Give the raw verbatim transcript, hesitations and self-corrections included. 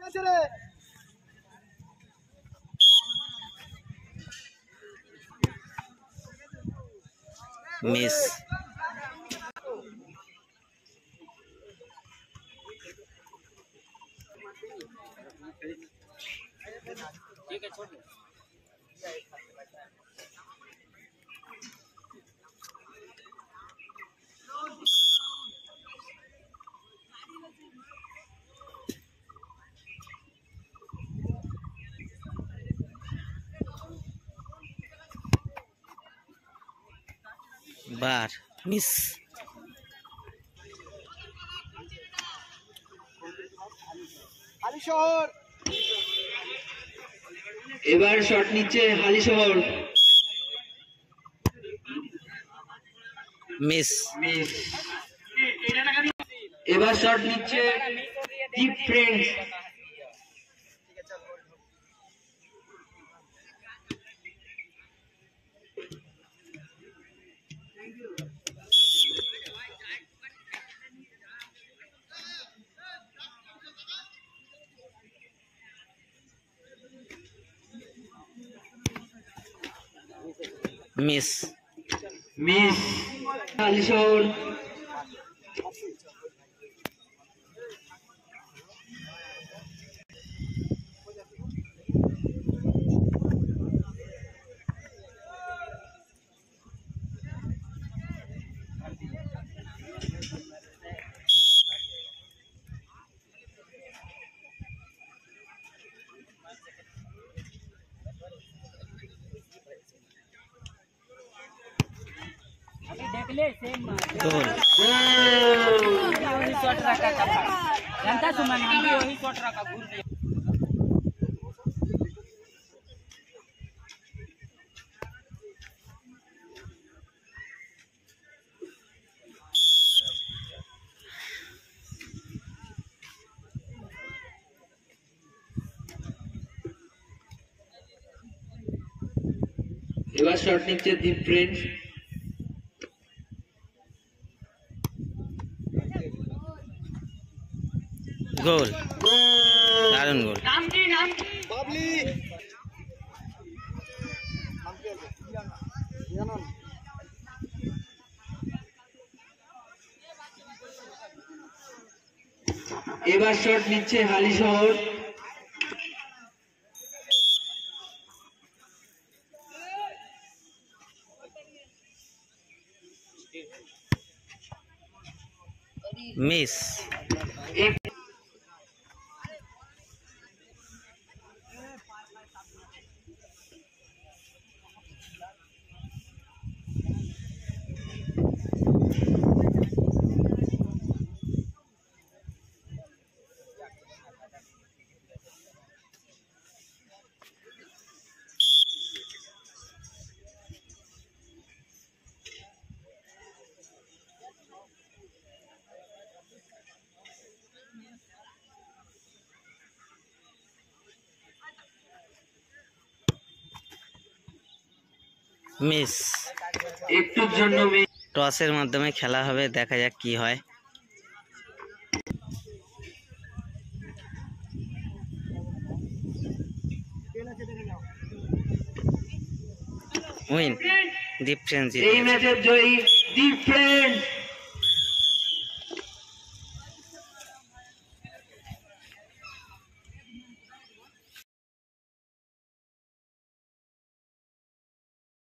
Miss ठीक है, छोड़ दो। बार मिस এবার শট নিচ্ছে হালি শহর। মিস মিস এবার শট নিচ্ছে deep friends. Miss miss Halishahar. गोल वही शॉट रखा था जनता सुमन हम भी वही शॉट रखा घूर दिया। এবার শট নিচ্ছে ডিপ ফ্রেন্ডস। गोल दारुण गोल। नाम की नाम बाबली এবার শট নিচ্ছে হালি শহর। मिस मिस একটুর জন্য টসের মাধ্যমে খেলা হবে, দেখা যাক কি হয়। Win deep friends. এই ম্যাচের জয়ী ডিপ ফ্রেন্ডস।